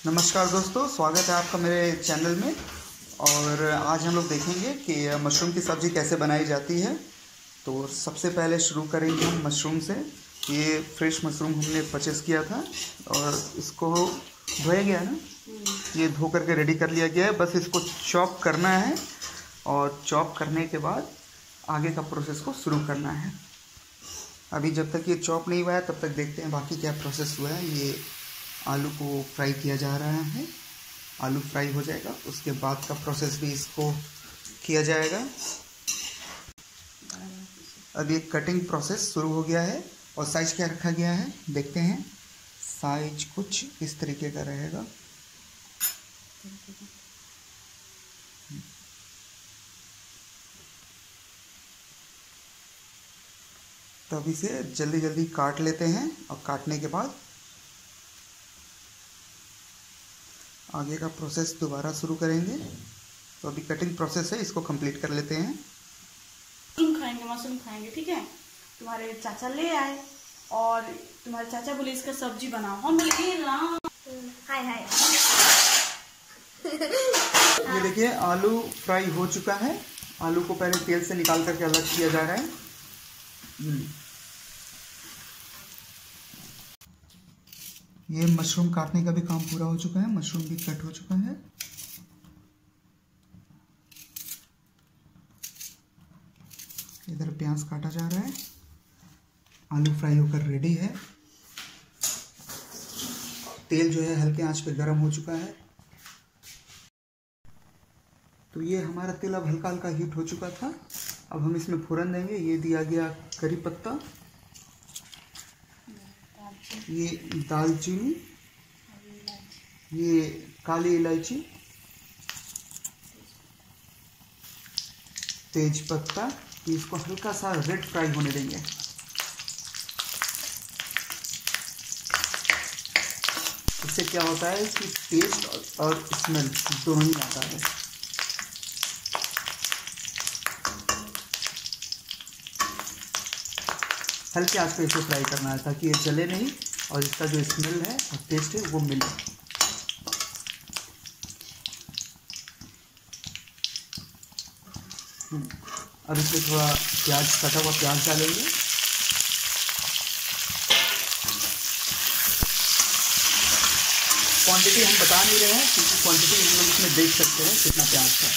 नमस्कार दोस्तों, स्वागत है आपका मेरे चैनल में। और आज हम लोग देखेंगे कि मशरूम की सब्ज़ी कैसे बनाई जाती है। तो सबसे पहले शुरू करेंगे हम मशरूम से। ये फ्रेश मशरूम हमने परचेस किया था और इसको धोया गया ना, ये धो करके रेडी कर लिया गया है। बस इसको चॉप करना है और चॉप करने के बाद आगे का प्रोसेस को शुरू करना है। अभी जब तक ये चॉप नहीं हुआ है तब तक देखते हैं बाकी क्या प्रोसेस हुआ है। ये आलू को फ्राई किया जा रहा है। आलू फ्राई हो जाएगा उसके बाद का प्रोसेस भी इसको किया जाएगा। अभी एक कटिंग प्रोसेस शुरू हो गया है और साइज क्या रखा गया है देखते हैं। साइज कुछ इस तरीके का रहेगा। तो अभी से जल्दी जल्दी काट लेते हैं और काटने के बाद आगे का प्रोसेस दोबारा शुरू करेंगे। तो अभी कटिंग प्रोसेस है, इसको कंप्लीट कर लेते हैं। मशरूम खाएंगे, ठीक है। तुम्हारे चाचा ले आए और तुम्हारे चाचा बोले इसका सब्जी बनाओ। हम बोले हाय हाय। ये देखिए आलू फ्राई हो चुका है। आलू को पहले तेल से निकाल करके अलग किया जा रहा है। ये मशरूम काटने का भी काम पूरा हो चुका है। मशरूम भी कट हो चुका है। इधर प्याज काटा जा रहा है। आलू फ्राई होकर रेडी है। तेल जो है हल्के आंच पे गर्म हो चुका है। तो ये हमारा तेल अब हल्का हल्का हीट हो चुका था। अब हम इसमें फोड़न देंगे। ये दिया गया करी पत्ता, ये दालचीनी, ये काली इलायची, तेज पत्ता। इसको हल्का सा रेड फ्राई होने देंगे। इससे क्या होता है कि टेस्ट और स्मेल दोनों ही आता है। हल्के आंच पे इसे फ्राई करना है ताकि ये जले नहीं और इसका जो स्मेल है और टेस्ट है वो मिले। अब इसमें थोड़ा प्याज, कटा हुआ प्याज डालेंगे। क्वांटिटी हम बता नहीं रहे हैं क्योंकि क्वांटिटी हम लोग इसमें देख सकते हैं कितना प्याज है।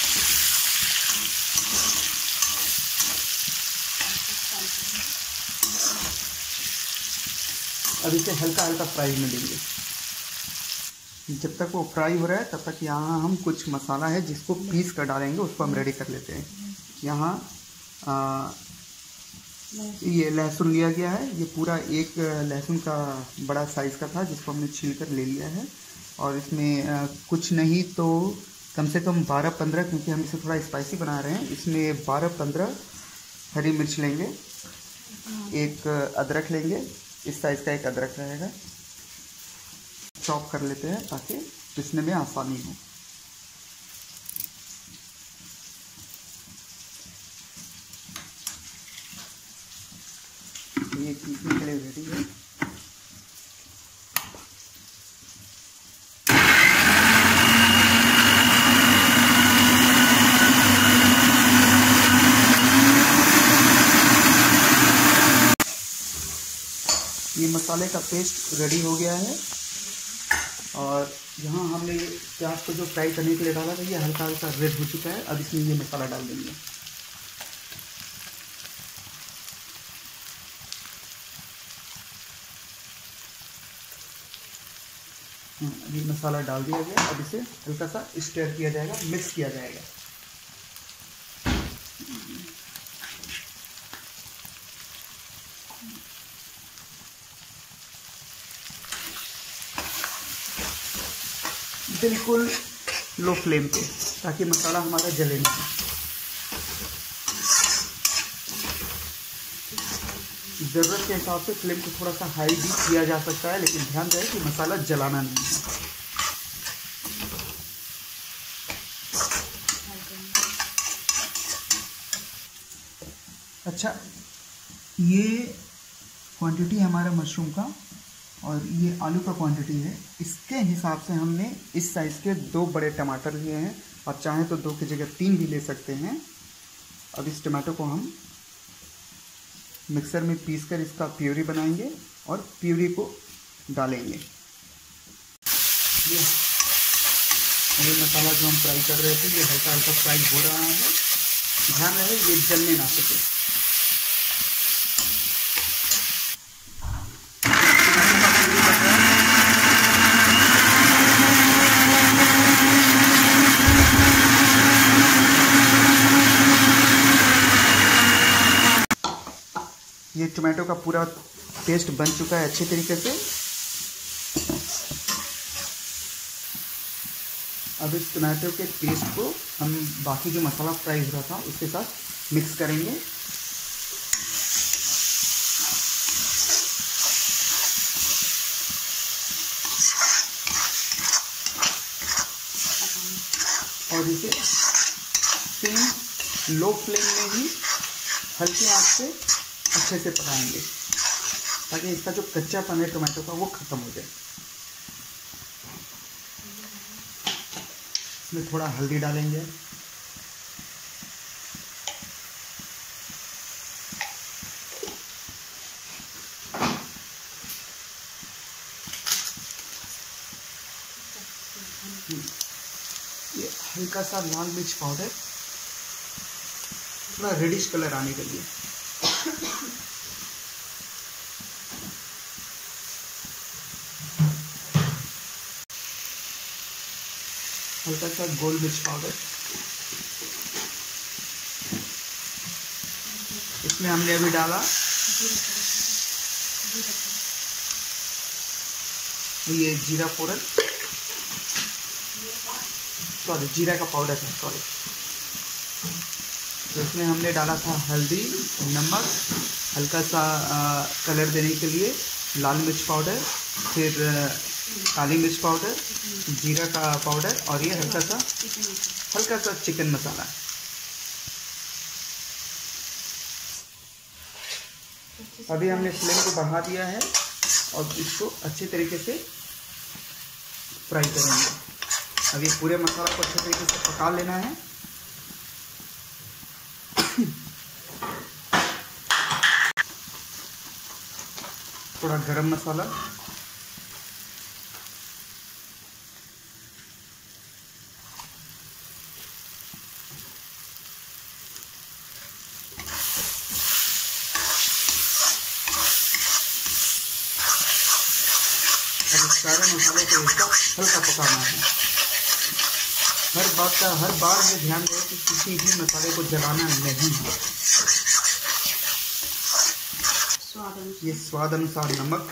अब इसे हल्का हल्का फ्राई में देंगे। जब तक वो फ्राई हो रहा है तब तक यहाँ हम कुछ मसाला है जिसको पीस कर डालेंगे, उसको हम रेडी कर लेते हैं। यहाँ ये लहसुन लिया गया है। ये पूरा एक लहसुन का बड़ा साइज़ का था जिसको हमने छील कर ले लिया है। और इसमें कुछ नहीं तो कम से कम 12-15, क्योंकि हम इसे थोड़ा स्पाइसी बना रहे हैं, इसमें 12-15 हरी मिर्च लेंगे। एक अदरक लेंगे, इस साइज़ का एक अदरक रहेगा। चॉप कर लेते हैं ताकि पीसने में आसानी हो। ये पीसने के लिए रेडी है। ये मसाले का पेस्ट रेडी हो गया है। और यहाँ हमने प्याज को जो फ्राई करने के लिए डाला था ये हल्का हल्का रेड हो चुका है। अब इसमें ये मसाला डाल देंगे। ये मसाला डाल दिया गया। अब इसे हल्का सा स्टर किया जाएगा, मिक्स किया जाएगा। बिल्कुल लो फ्लेम पे ताकि मसाला हमारा जले नहीं। ज़रूरत के हिसाब से फ्लेम को थोड़ा सा हाई भी किया जा सकता है, लेकिन ध्यान रहे कि मसाला जलाना नहीं है। अच्छा, ये क्वांटिटी हमारा मशरूम का और ये आलू का क्वांटिटी है, इसके हिसाब से हमने इस साइज़ के 2 बड़े टमाटर लिए हैं। आप चाहें तो 2 की जगह 3 भी ले सकते हैं। अब इस टमाटो को हम मिक्सर में पीसकर इसका प्यूरी बनाएंगे और प्यूरी को डालेंगे। ये मसाला जो हम फ्राई कर रहे थे ये हल्का हल्का फ्राई हो रहा है, ध्यान रहे ये जलने ना सके। ये टमाटो का पूरा पेस्ट बन चुका है अच्छे तरीके से। अब इस टमाटो के पेस्ट को हम बाकी जो मसाला फ्राई हो रहा था उसके साथ मिक्स करेंगे। और इसे सेम लो फ्लेम में ही हल्की आंच से अच्छे से पकाएंगे ताकि इसका जो कच्चापन है टमाटो का वो ख़त्म हो जाए। इसमें थोड़ा हल्दी डालेंगे, ये हल्का सा लाल मिर्च पाउडर, थोड़ा रेडिश कलर आने के लिए, हल्का सा गोल मिर्च पाउडर। इसमें हमने अभी डाला ये जीरा फोरन, सॉरी जीरा का पाउडर है, सॉरी। तो इसमें हमने डाला था हल्दी, नमक, हल्का सा कलर देने के लिए लाल मिर्च पाउडर, फिर काली मिर्च पाउडर, जीरा का पाउडर और ये हल्का सा चिकन मसाला। अभी हमने फ्लेम को बढ़ा दिया है और इसको अच्छे तरीके से फ्राई करेंगे। अब ये पूरे मसाला को अच्छे तरीके से पका लेना है। थोड़ा गरम मसाला, सारे मसाले को हल्का पकाना है। हर बार ये ध्यान रहे कि किसी भी मसाले को जलाना नहीं है। ये स्वाद अनुसार नमक,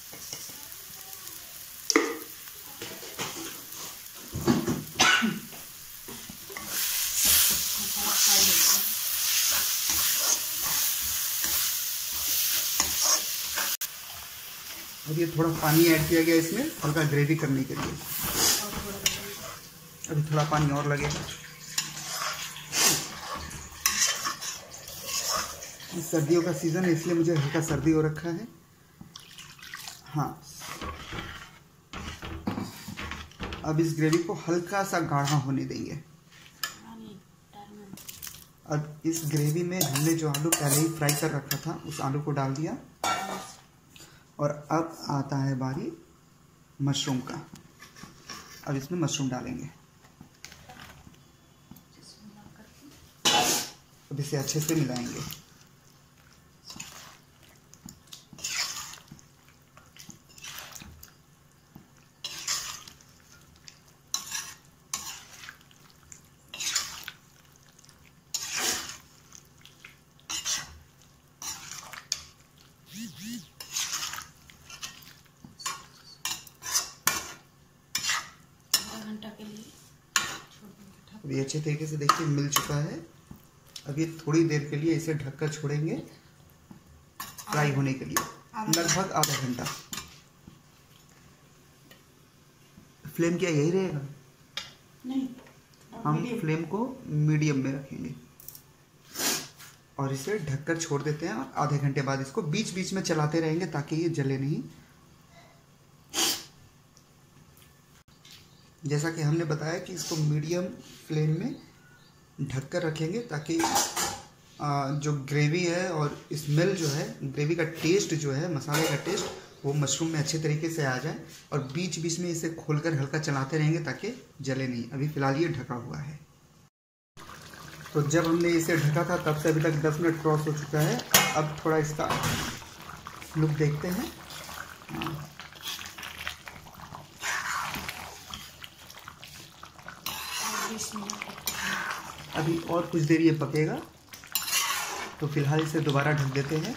और ये थोड़ा पानी ऐड किया गया इसमें हल्का ग्रेवी करने के लिए। अभी थोड़ा पानी और लगेगा। सर्दियों का सीज़न है इसलिए मुझे हल्का सर्दी हो रखा है। हाँ, अब इस ग्रेवी को हल्का सा गाढ़ा होने देंगे। अब इस ग्रेवी में हमने जो आलू पहले ही फ्राई कर रखा था उस आलू को डाल दिया और अब आता है बारी मशरूम का। अब इसमें मशरूम डालेंगे। अब इसे अच्छे से मिलाएंगे। अभी अच्छे तरीके से देखिए मिल चुका है। अभी थोड़ी देर के लिए इसे ढककर छोड़ेंगे फ्राई होने के लिए, लगभग आधा घंटा। फ्लेम क्या यही रहेगा? नहीं, हम फ्लेम को मीडियम में रखेंगे और इसे ढककर छोड़ देते हैं। आधे घंटे बाद इसको बीच बीच में चलाते रहेंगे ताकि ये जले नहीं। जैसा कि हमने बताया कि इसको मीडियम फ्लेम में ढककर रखेंगे ताकि जो ग्रेवी है और स्मेल जो है, ग्रेवी का टेस्ट जो है, मसाले का टेस्ट, वो मशरूम में अच्छे तरीके से आ जाए। और बीच बीच में इसे खोलकर हल्का चलाते रहेंगे ताकि जले नहीं। अभी फ़िलहाल ये ढका हुआ है। तो जब हमने इसे ढका था तब से अभी तक 10 मिनट क्रॉस हो चुका है। अब थोड़ा इसका लुक देखते हैं। अभी और कुछ देर ये पकेगा, तो फिलहाल इसे दोबारा ढक देते हैं।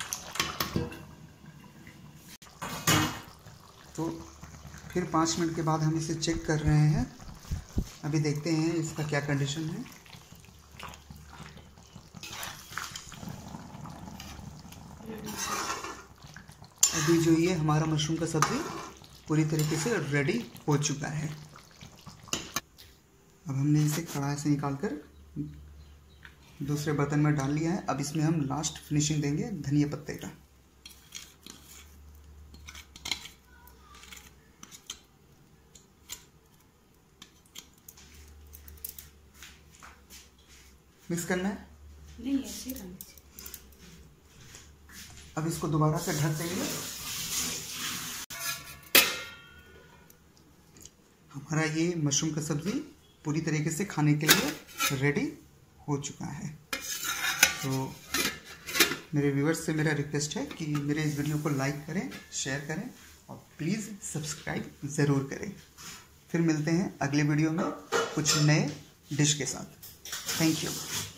तो फिर 5 मिनट के बाद हम इसे चेक कर रहे हैं। अभी देखते हैं इसका क्या कंडीशन है। अभी जो ये हमारा मशरूम का सब्ज़ी पूरी तरीके से रेडी हो चुका है। अब हमने इसे कढ़ाई से निकालकर दूसरे बर्तन में डाल लिया है। अब इसमें हम लास्ट फिनिशिंग देंगे धनिया पत्ते का। मिक्स करना है? नहीं, ऐसे ही करना चाहिए। अब इसको दोबारा से ढक देंगे। हमारा ये मशरूम का सब्ज़ी पूरी तरीके से खाने के लिए रेडी हो चुका है। तो मेरे व्यूअर्स से मेरा रिक्वेस्ट है कि मेरे इस वीडियो को लाइक करें, शेयर करें और प्लीज़ सब्सक्राइब ज़रूर करें। फिर मिलते हैं अगले वीडियो में कुछ नए डिश के साथ। Thank you.